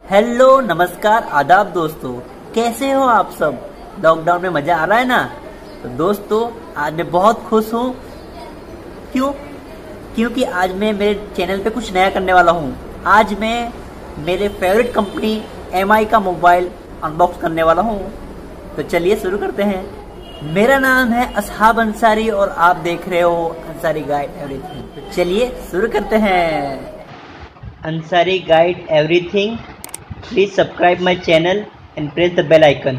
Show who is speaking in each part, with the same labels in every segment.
Speaker 1: Hello नमस्कार आदाब दोस्तों, कैसे हो आप सब। लॉकडाउन में मजा आ रहा है ना। तो दोस्तों आज मैं बहुत खुश हूँ। क्योंकि आज मैं मेरे चैनल पे कुछ नया करने वाला हूँ। आज मैं मेरे फेवरेट कंपनी MI का मोबाइल अनबॉक्स करने वाला हूँ। तो चलिए शुरू करते हैं। मेरा नाम है असहाब अंसारी और आप देख रहे हो अंसारी गाइड एवरीथिंग। तो चलिए शुरू करते हैं। Ansari guide everything, please subscribe my channel and press the bell icon.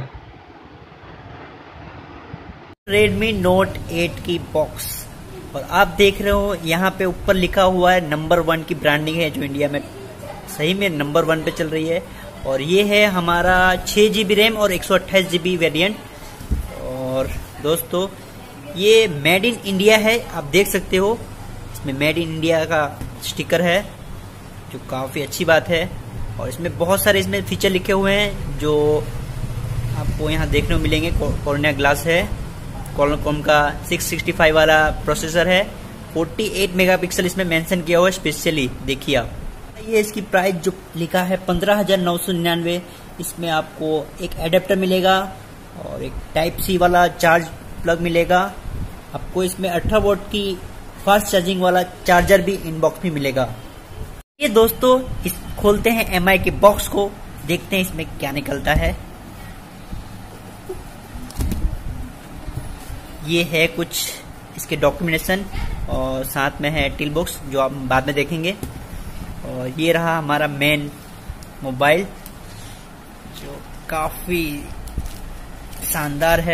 Speaker 1: Redmi Note 8 की बॉक्स, और आप देख रहे हो यहाँ पे ऊपर लिखा हुआ है नंबर 1 की ब्रांडिंग है, जो इंडिया में सही में नंबर 1 पे चल रही है। और ये है हमारा 6GB रैम और 128GB वेरिएंट। और दोस्तों ये मेड इन इंडिया है, आप देख सकते हो इसमें मेड इन इंडिया का स्टिकर है, जो काफ़ी अच्छी बात है। और इसमें बहुत सारे इसमें फीचर लिखे हुए हैं जो आपको यहाँ देखने को मिलेंगे। कॉर्निया ग्लास है, क्वालकॉम का 665 वाला प्रोसेसर है, 48 मेगापिक्सल इसमें मेंशन किया हुआ है स्पेशली, देखिए आप। ये इसकी प्राइस जो लिखा है 15,999। इसमें आपको एक एडेप्टर मिलेगा और एक टाइप सी वाला चार्ज प्लग मिलेगा। आपको इसमें 18 वोल्ट की फास्ट चार्जिंग वाला चार्जर भी इनबॉक्स में मिलेगा। ये दोस्तों इस खोलते हैं MI के बॉक्स को, देखते हैं इसमें क्या निकलता है। ये है कुछ इसके डॉक्यूमेंटेशन और साथ में है टील बॉक्स, जो आप बाद में देखेंगे। और ये रहा हमारा मेन मोबाइल, जो काफी शानदार है।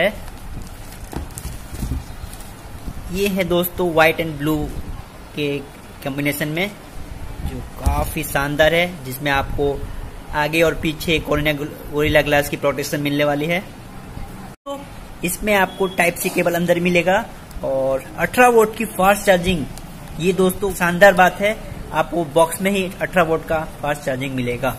Speaker 1: ये है दोस्तों व्हाइट एंड ब्लू के कॉम्बिनेशन में, जो काफी शानदार है, जिसमें आपको आगे और पीछे गोरिल्ला ग्लास की प्रोटेक्शन मिलने वाली है। तो इसमें आपको टाइप सी केबल अंदर मिलेगा और 18 वोल्ट की फास्ट चार्जिंग। ये दोस्तों शानदार बात है, आपको बॉक्स में ही 18 वोल्ट का फास्ट चार्जिंग मिलेगा।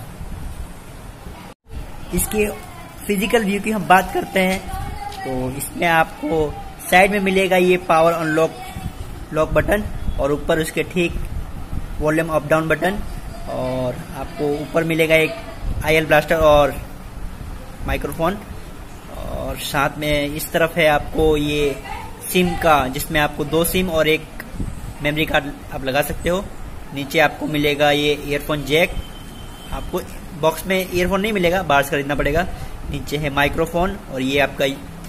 Speaker 1: इसके फिजिकल व्यू की हम बात करते हैं तो इसमें आपको साइड में मिलेगा ये पावर अनलॉक बटन, और ऊपर उसके ठीक वॉल्यूम अप डाउन बटन। और आपको ऊपर मिलेगा एक IL ब्लास्टर और माइक्रोफोन। और साथ में इस तरफ है आपको ये सिम का, जिसमें आपको 2 सिम और एक मेमोरी कार्ड आप लगा सकते हो। नीचे आपको मिलेगा ये ईयरफोन जैक। आपको बॉक्स में ईयरफोन नहीं मिलेगा, बाहर से खरीदना पड़ेगा। नीचे है माइक्रोफोन और ये आपका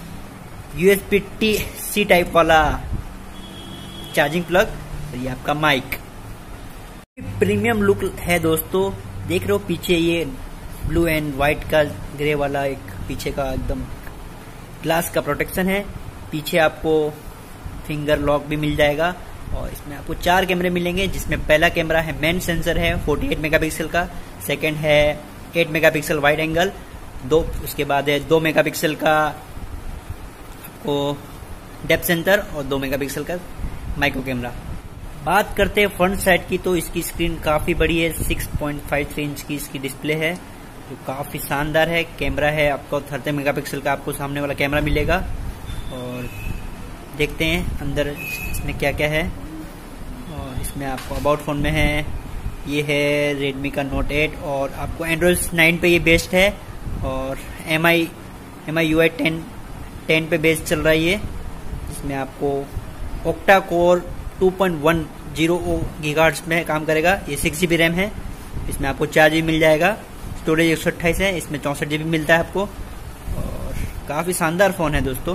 Speaker 1: USB-C टाइप वाला चार्जिंग प्लग, और ये आपका माइक। प्रीमियम लुक है दोस्तों, देख रहे हो पीछे ये ब्लू एंड व्हाइट का ग्रे वाला एक पीछे का एकदम ग्लास का प्रोटेक्शन है। पीछे आपको फिंगर लॉक भी मिल जाएगा। और इसमें आपको 4 कैमरे मिलेंगे, जिसमें पहला कैमरा है मेन सेंसर है 48 मेगापिक्सल का, सेकंड है 8 मेगापिक्सल वाइड एंगल, उसके बाद है 2 मेगापिक्सल का आपको डेप्थ सेंसर और 2 मेगापिक्सल का माइक्रो कैमरा। बात करते हैं फ्रंट साइड की, तो इसकी स्क्रीन काफी बड़ी है, 6.53 इंच की इसकी डिस्प्ले है, जो काफी शानदार है। कैमरा है आपको 30 मेगापिक्सल का, आपको सामने वाला कैमरा मिलेगा। और देखते हैं अंदर इसमें क्या क्या है। और इसमें आपको अबाउट फोन में है, ये है Redmi का Note 8, और आपको Android 9 पे ये बेस्ड है। और MI UI 10 पे बेस्ड चल रहा है ये। इसमें आपको ओक्टा कोर 2.10 गीगाहर्ट्ज में काम करेगा। ये 6GB रैम है, इसमें आपको 4GB मिल जाएगा। स्टोरेज 128 है, इसमें 64GB मिलता है आपको। और काफी शानदार फोन है दोस्तों।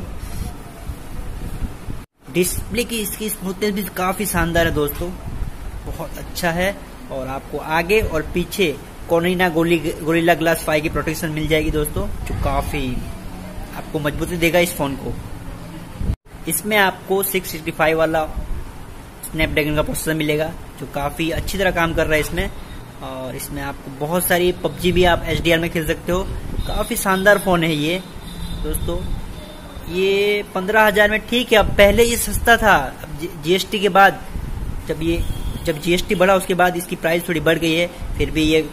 Speaker 1: डिस्प्ले की इसकी स्मूथनेस भी काफी शानदार है दोस्तों, बहुत अच्छा है। और आपको आगे और पीछे गोरिल्ला ग्लास 5 की प्रोटेक्शन मिल जाएगी दोस्तों, जो काफी आपको मजबूती देगा इस फोन को। इसमें आपको 665 वाला स्नैपड्रैगन का प्रोसेसर मिलेगा, जो काफी अच्छी तरह काम कर रहा है इसमें। और इसमें आपको बहुत सारी PUBG भी आप HDR में खेल सकते हो। काफी शानदार फोन है ये दोस्तों। ये 15,000 में ठीक है। अब पहले ये सस्ता था, अब GST के बाद जब GST बढ़ा उसके बाद इसकी प्राइस थोड़ी बढ़ गई है। फिर भी ये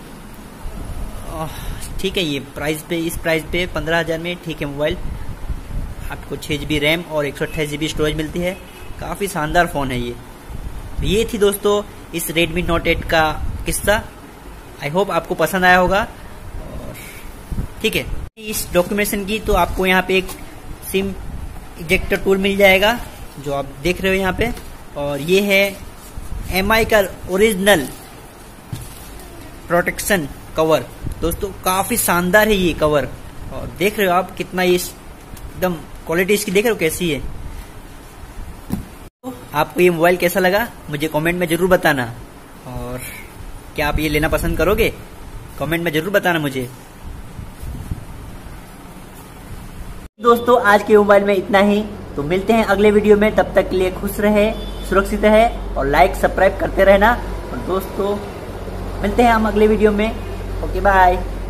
Speaker 1: ठीक है, ये इस प्राइस पे 15,000 में ठीक है मोबाइल। आपको 6GB रैम और 128GB स्टोरेज मिलती है। काफी शानदार फोन है ये। ये थी दोस्तों इस Redmi Note 8 का किस्सा। आई होप आपको पसंद आया होगा। ठीक है। इस डॉक्यूमेंटेशन की तो आपको यहाँ पे एक सिम इजेक्टर टूल मिल जाएगा जो आप देख रहे हो यहाँ पे, और ये है MI का ओरिजिनल प्रोटेक्शन कवर। दोस्तों काफी शानदार है ये कवर, और देख रहे हो आप कितना ये एकदम क्वालिटी इसकी देख रहे हो कैसी है। तो आपको ये मोबाइल कैसा लगा मुझे कमेंट में जरूर बताना, और क्या आप ये लेना पसंद करोगे कमेंट में जरूर बताना मुझे। दोस्तों आज के मोबाइल में इतना ही, तो मिलते हैं अगले वीडियो में। तब तक के लिए खुश रहे, सुरक्षित रहे और लाइक सब्सक्राइब करते रहना। और दोस्तों मिलते हैं हम अगले वीडियो में। Okay bye.